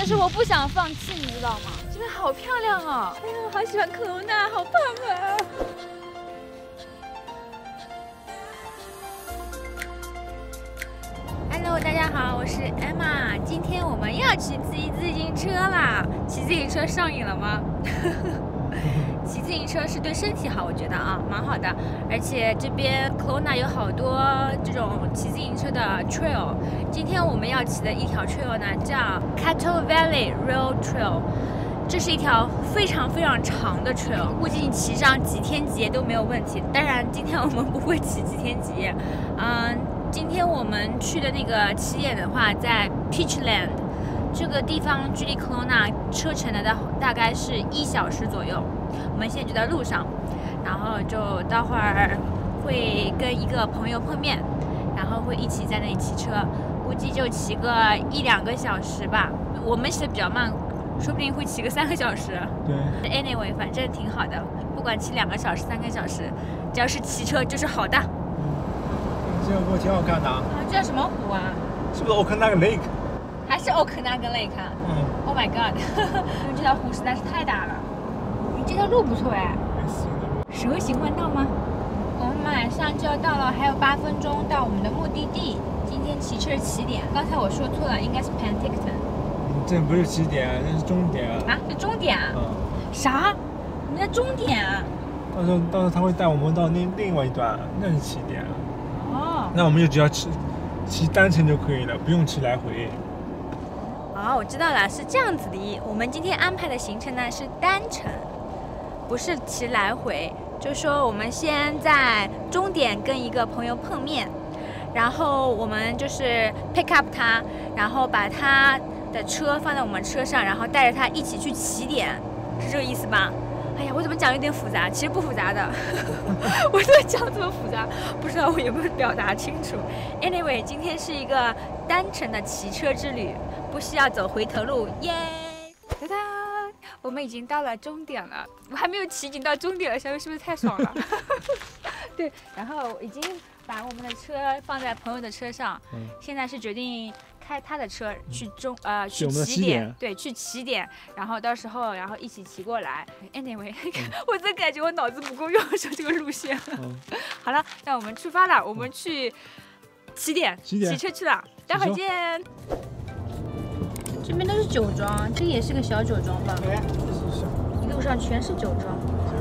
但是我不想放弃，你知道吗？真的好漂亮啊！哎呀，我好喜欢科罗娜，好棒啊！Hello， 大家好，我是 Emma。今天我们要去骑自行车啦！骑自行车上瘾了吗？骑自行车是对身体好，我觉得啊，蛮好的。而且这边 Kelowna 有好多这种骑自行车的 trail。今天我们要骑的一条 trail 呢，叫 Cattle Valley Rail Trail。这是一条非常非常长的 trail， 估计你骑上几天几夜都没有问题。当然，今天我们不会骑几天几夜。今天我们去的那个起点的话，在 Peachland。这个地方距离 Kelowna 车程的大概是1小时左右，我们现在就在路上，然后就待会儿会跟一个朋友碰面，然后会一起在那里骑车，估计就骑个1-2个小时吧。我们骑的比较慢，说不定会骑个3个小时。对 ，anyway， 反正挺好的，不管骑2个小时、3个小时，只要是骑车就是好的。 这个湖挺好看的啊！ 这叫什么湖啊？ 是不是Okanagan Lake？ 还是Okanagan Lake 啊？Oh my god！ 因为这条湖实在是太大了。你这条路不错哎。蛇形弯道吗？我们马上就要到了，还有8分钟到我们的目的地。今天骑车起点，刚才我说错了，应该是 Penticton。 这不是起点，这是终点啊！ 啊，是终点啊？啥？我们在终点啊？ 到时候他会带我们到另外一段，那是起点。 哦。 那我们就只要骑单程就可以了，不用骑来回。 哦，我知道了，是这样子的。我们今天安排的行程呢是单程，不是骑来回。就说我们先在终点跟一个朋友碰面，然后我们就是 pick up 他，然后把他的车放在我们车上，然后带着他一起去起点，是这个意思吧？哎呀，我怎么讲有点复杂？其实不复杂的，我怎么讲这么复杂？不知道我有没有表达清楚。Anyway， 今天是一个单程的骑车之旅。不需要走回头路，耶！哒哒，我们已经到了终点了。我还没有骑，已经到终点了，小雨是不是太爽了？对，然后已经把我们的车放在朋友的车上，现在是决定开他的车去去起点，对，去起点，然后到时候一起骑过来。Anyway， 我真感觉我脑子不够用，说这个路线。好了，那我们出发了，我们去起点，骑车去了，待会儿见。这边都是酒庄，这也是个小酒庄吧？对，一路上全是酒庄。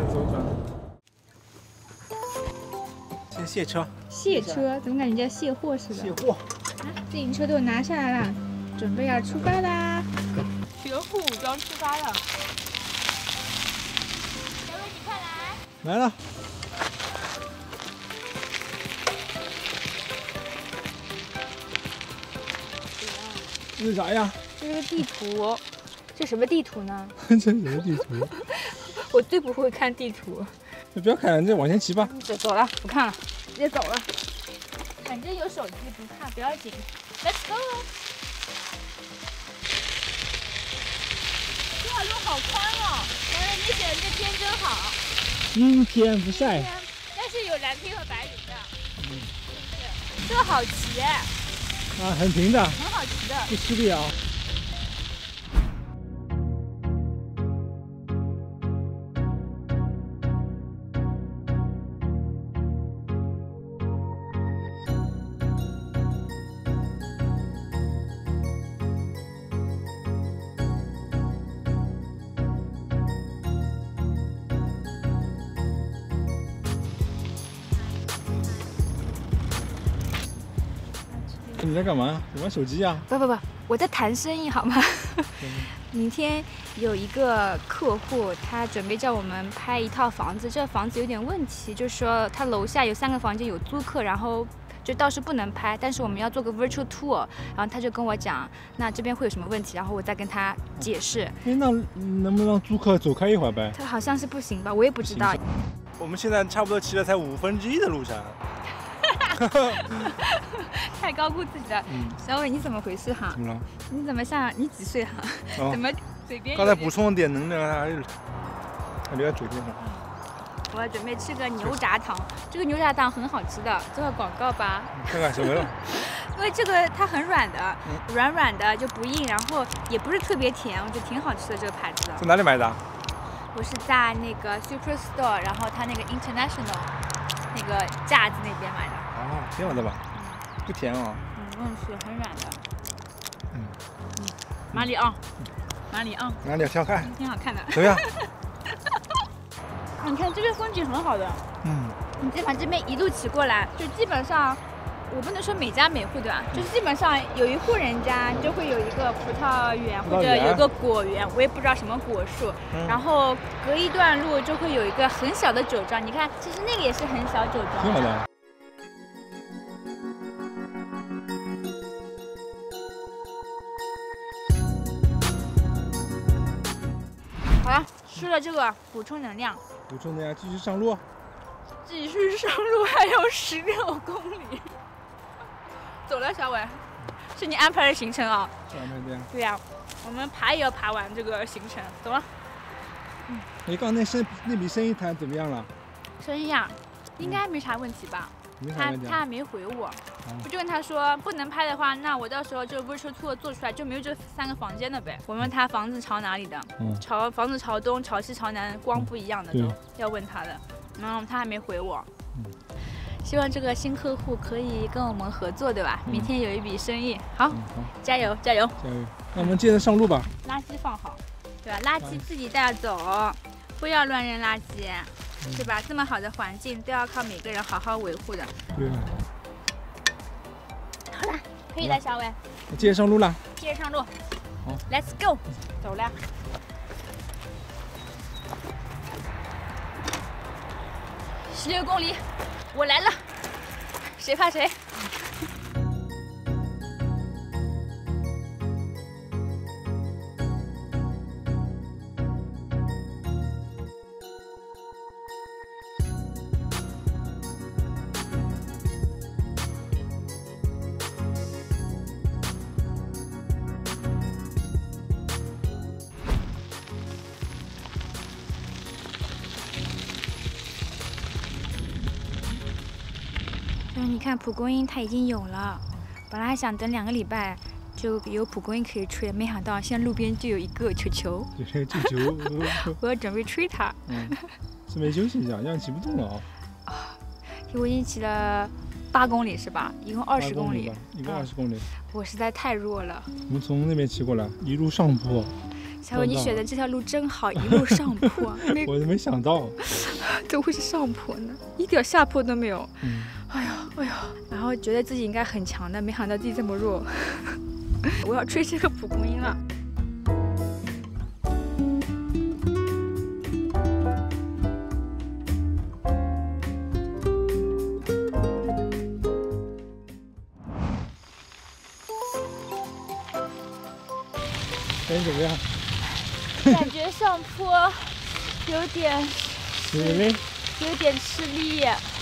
先卸车。 卸车？怎么感觉像卸货似的？ 卸货。 自行车都拿下来了，准备要出发啦！全副武装出发了。小伟，你快来！ 来了。这是啥呀？ 这是个地图，这什么地图呢？ 这什么地图？ 我最不会看地图。 你不要看，你往前骑吧。 走了，不看了，直接走了。反正有手机，不看不要紧。Let's go！ 这条路好宽哦，男人你选这天真好。 天不晒。 但是有蓝天和白云的。是不是？这个好骑哎。 很平的， 很好骑的， 不吃力啊。你在干嘛？你玩手机啊？ 不，我在谈生意好吗？明天有一个客户，他准备叫我们拍一套房子，这房子有点问题，就是说他楼下有3个房间有租客，然后就倒是不能拍，但是我们要做个 virtual tour， 然后他就跟我讲，那这边会有什么问题，然后我再跟他解释。 那能不能让租客走开一会儿呗？ 他好像是不行吧，我也不知道。 我们现在差不多骑了才1/5的路程。 太高估自己了。小伟，你怎么回事哈？ 怎么了？ 你怎么像你几岁哈？怎么嘴边？ 刚才补充点能量，还留在嘴边上。 我要准备吃个牛轧糖，这个牛轧糖很好吃的，做个广告吧。 看看什么了？ 因为这个它很软的，软软的就不硬，然后也不是特别甜，我觉得挺好吃的这个牌子。 在哪里买的？ 我是在那个 Superstore， 然后它那个 International 那个架子那边买的。 啊，挺好的吧？不甜哦。 是很软的。哪里啊？哪里啊？ 哪里要挑看？ 挺好看的。 怎么样？ 你看这边风景很好的。你再往这边一路骑过来，就基本上。我不能说每家每户对吧？就是基本上有一户人家就会有一个葡萄园或者有一个果园，我也不知道什么果树。然后隔一段路就会有一个很小的酒庄，你看，其实那个也是很小酒庄。 挺好的。 好了，吃了这个补充能量。 补充能量，继续上路。 继续上路还有16公里。走了，小伟，是你安排的行程啊？ 安排的呀。 对呀，我们爬也要爬完这个行程，走了。 你刚那笔生意谈怎么样了？ 生意啊，应该没啥问题吧？ 没啥问题。 他还没回我，我就跟他说不能拍的话，那我到时候就 virtual tour 做出来就没有这3个房间了呗。我问他房子朝哪里的，房子朝东、朝西、朝南，光不一样的都要问他的，然后他还没回我。希望这个新客户可以跟我们合作，对吧？明天有一笔生意，好，加油加油加油！那我们接着上路吧。 垃圾放好，对吧？垃圾自己带走，不要乱扔垃圾，对吧？这么好的环境都要靠每个人好好维护的。 对。 好了，可以了，小伟。 接着上路了。 接着上路。 好 ，Let's go， 走了。16公里，我来了，谁怕谁？你看蒲公英它已经有了，本来想等2个礼拜就有蒲公英可以吹，没想到现在路边就有一个球球。 球球， 我要准备吹它。 是没休息一下，这样骑不动了啊。 我已经骑了8公里是吧？一共20公里。 一共20公里。 我实在太弱了。 我们从那边骑过来，一路上坡。 小伟，你选的这条路真好，一路上坡。 我都没想到， 怎么会是上坡呢？一点下坡都没有。哎呀，然后觉得自己应该很强的，没想到自己这么弱。我要吹这个蒲公英了。 感觉怎么样？ 感觉上坡有点吃力。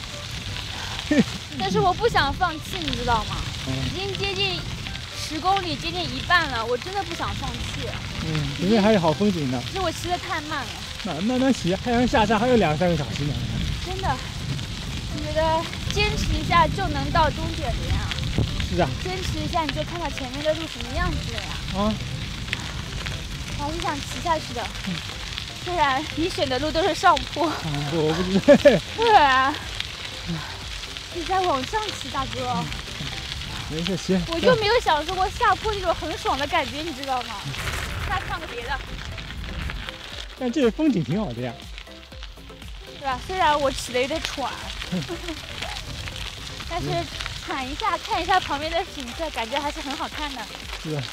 但是我不想放弃，你知道吗？已经接近10公里，接近一半了，我真的不想放弃。 前面还有好风景呢。 是我骑得太慢了。 慢慢骑，太阳下山还有2、3个小时呢。 真的，我觉得坚持一下就能到终点的呀。 是啊。 坚持一下你就看到前面的路什么样子了呀。我还是想骑下去的。虽然你选的路都是上坡。 我不知道。 对啊。你在往上骑，大哥。 没事，行。 我就没有享受过下坡那种很爽的感觉，你知道吗？那看个别的。 但这个风景挺好的呀。 对吧？虽然我骑得有点喘，但是喘一下，看一下旁边的景色，感觉还是很好看的。 是的。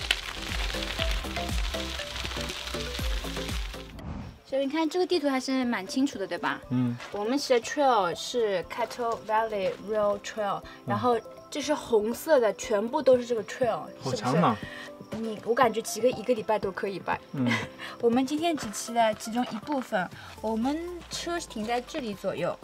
所以你看这个地图还是蛮清楚的，对吧？我们骑的 trail 是 Cattle Valley Rail Trail， 然后这是红色的，全部都是这个 trail， 好长啊！ 我感觉骑个1个礼拜都可以吧。我们今天只骑了其中一部分，我们车是停在这里左右，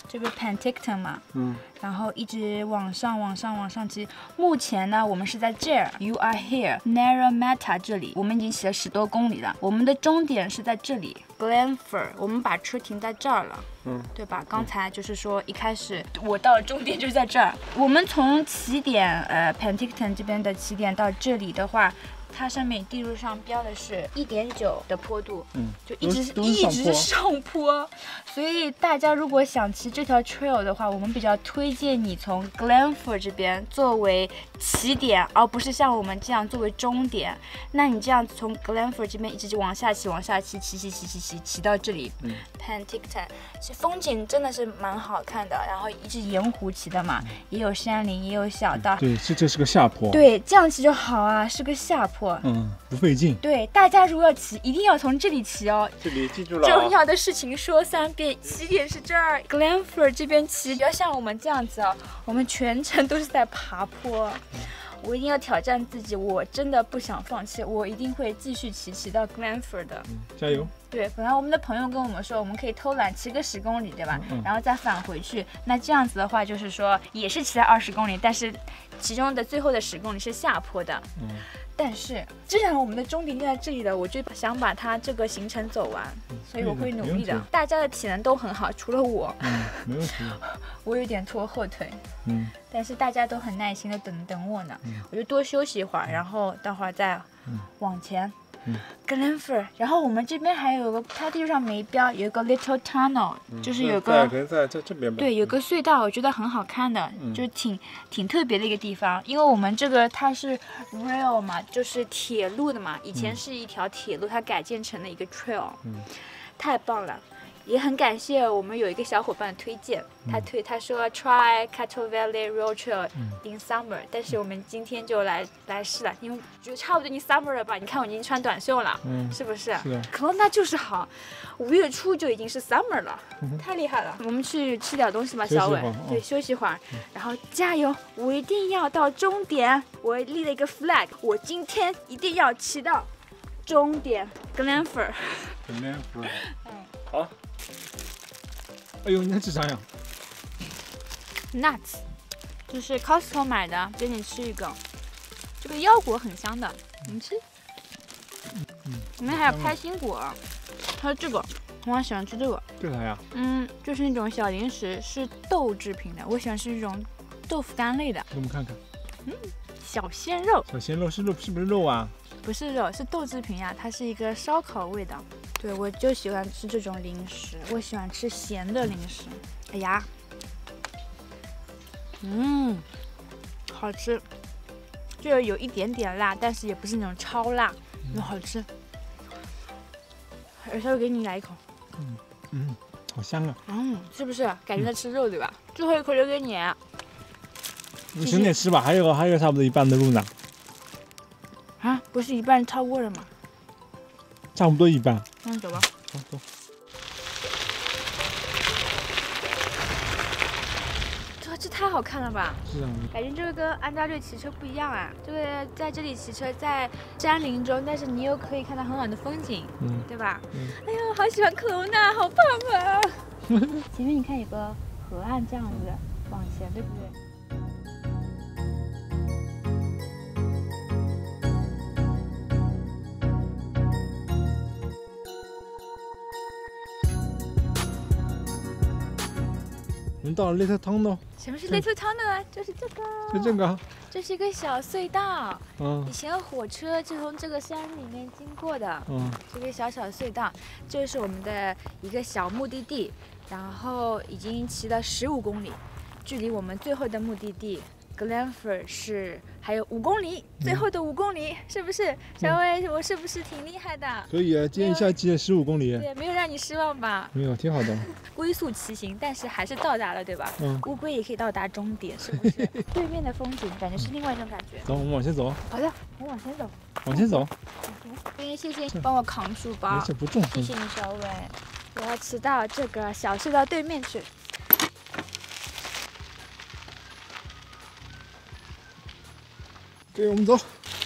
这个 Penticton 嘛，然后一直往上骑。目前呢，我们是在这儿 ，You are here Naramata 这里，我们已经骑了10多公里了。我们的终点是在这里 Glenford， 我们把车停在这儿了。对吧？刚才就是说一开始我到了终点就是在这儿。我们从起点Penticton 这边的起点到这里的话，它上面地图上标的是1.9的坡度，就一直是上坡。所以大家如果想骑这条 trail 的话，我们比较推荐你从 Glenford 这边作为起点，而不是像我们这样作为终点。那你这样从 Glenford 这边一直往下骑，骑到这里Penticton， 其实风景真的是蛮好看的。然后一直沿湖骑的嘛，也有山林，也有小道。 对，这是个下坡。 对，这样骑就好啊，是个下坡。 不费劲。 对，大家如果要骑，一定要从这里骑哦。 这里记住了。 重要的事情说3遍，起点是这儿 ，Glenford 这边骑，不要像我们这样子哦，我们全程都是在爬坡。我一定要挑战自己，我真的不想放弃，我一定会继续骑到 Glenford 的。 加油！ 对，本来我们的朋友跟我们说，我们可以偷懒骑个10公里，对吧？然后再返回去。那这样子的话，就是说也是骑了20公里，但是其中的最后的10公里是下坡的。但是既然我们的终点就在这里了，我就想把它这个行程走完，所以我会努力的。大家的体能都很好，除了我， 没问题。 我有点拖后腿，但是大家都很耐心的等我呢。我就多休息一会儿，然后待会儿再往前。Glenford， 然后我们这边还有个，它地图上没标，有一个 Little Tunnel，就是有个可能在这边吧。 对，有个隧道，我觉得很好看的，就挺特别的一个地方。因为我们这个它是 rail 嘛，就是铁路的嘛，以前是一条铁路，它改建成了一个 trail，太棒了。也很感谢我们有一个小伙伴推荐，他说 try Cattle Valley Road Trail in summer， 但是我们今天就来试了，因为就差不多已经 summer 了吧？你看我已经穿短袖了，是不是？ 是的。 可能那就是好，5月初就已经是 summer 了，太厉害了。我们去吃点东西吧，小伟。对，休息会儿，然后加油！我一定要到终点，我立了一个 flag， 我今天一定要骑到终点 Glenford。 好。哎呦，你在吃啥呀 ？Nuts， 就是 Costco 买的，给你吃一个。这个腰果很香的，你吃。里面还有开心果，还有这个，我很喜欢吃这个。 这啥呀？ 就是那种小零食，是豆制品的。我喜欢吃这种豆腐干类的。 给我们看看。 小鲜肉。 小鲜肉是肉，是不是肉啊？ 不是肉，是豆制品呀，它是一个烧烤味的。对，我就喜欢吃这种零食，我喜欢吃咸的零食。哎呀，好吃，就有一点点辣，但是也不是那种超辣，好吃。稍微给你来一口。 好香啊。 是不是感觉在吃肉对吧？最后一口留给你。 你省点吃吧，还有差不多一半的路呢。 啊，不是一半超过了吗？ 差不多一半。 走吧。 好，走。 这太好看了吧！ 是啊。 感觉这个跟安大略骑车不一样啊。这个在这里骑车，在山林中，但是你又可以看到很好的风景，对吧？哎呦，好喜欢科隆纳，好棒啊！前面你看有个河岸这样子往前，对不对？ 我们到了 Little Tunnel。 什么是 Little Tunnel 啊？就是这个。 就这个。 这是一个小隧道。以前火车就从这个山里面经过的。这个小隧道，这是我们的一个小目的地，然后已经骑了15公里，距离我们最后的目的地 Glenford 是还有5公里，最后的5公里，是不是？小伟，我是不是挺厉害的？ 可以啊，今天一下骑了15公里。 对，没有让你失望吧？ 没有，挺好的。 龟速骑行，但是还是到达了，对吧？乌龟也可以到达终点，是不是？对面的风景感觉是另外一种感觉。 走，我们往前走。 好的，我往前走。 往前走。 谢谢你帮我扛书包。 没事，不重。 谢谢你，小伟。我要骑到这个小隧道对面去。 对，我们走。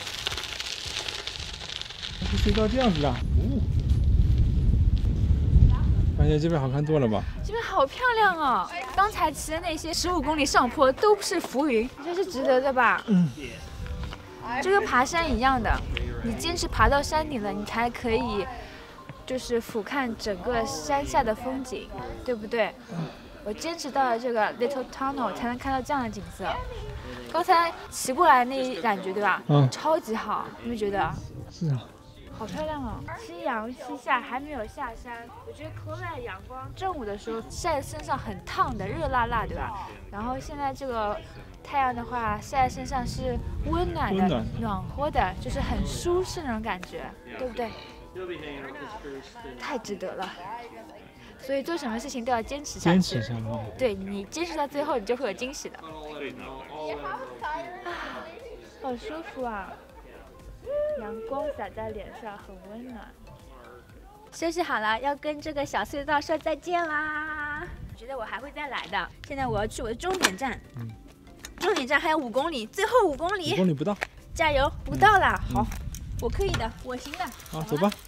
隧道这样子的，发现这边好看多了吧？ 这边好漂亮哦！ 刚才骑的那些15公里上坡都是浮云，这是值得的吧？这跟爬山一样的，你坚持爬到山顶了，你才可以就是俯瞰整个山下的风景，对不对？我坚持到了这个 Little Tunnel 才能看到这样的景色。刚才骑过来那一感觉，对吧？超级好，你们觉得？ 是啊。 好漂亮哦！夕阳西下，还没有下山。我觉得口外阳光正午的时候晒在身上很烫的，热辣辣，对吧？然后现在这个太阳的话晒在身上是温暖的、暖和的，就是很舒适那种感觉，对不对？太值得了。所以做什么事情都要坚持下去。坚持下去。 对，你坚持到最后，你就会有惊喜的。好舒服啊！阳光洒在脸上，很温暖。休息好了，要跟这个小隧道说再见啦！我觉得我还会再来的。现在我要去我的终点站。终点站还有5公里，最后5公里。5 公里不到。 加油！不到了。好，我可以的，我行的。 好，走吧。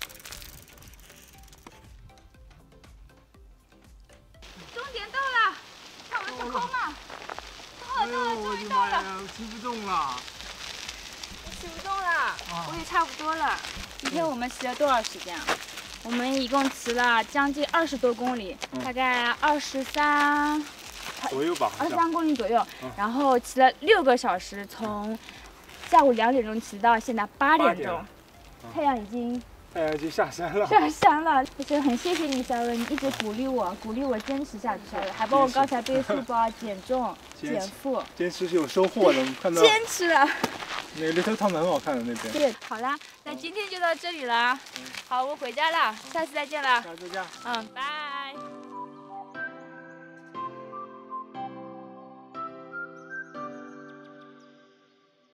终点到了，看我的空嘛。到了，终于到了。 骑不动了。 骑不动了，我也差不多了。 今天我们骑了多少时间啊？我们一共骑了将近20多公里，大概23 左右吧 ，23公里左右。然后骑了6个小时，从下午2点钟骑到现在8点钟，太阳已经下山了。 下山了，就是很谢谢你，小文，你一直鼓励我坚持下去，还帮我刚才背书包、减重、减负。 坚持是有收获的，你看到。 坚持了。 那个Little Town很好看的那边。 对，好啦，那今天就到这里了。好，我回家了，下次再见了。 下次再见。 拜。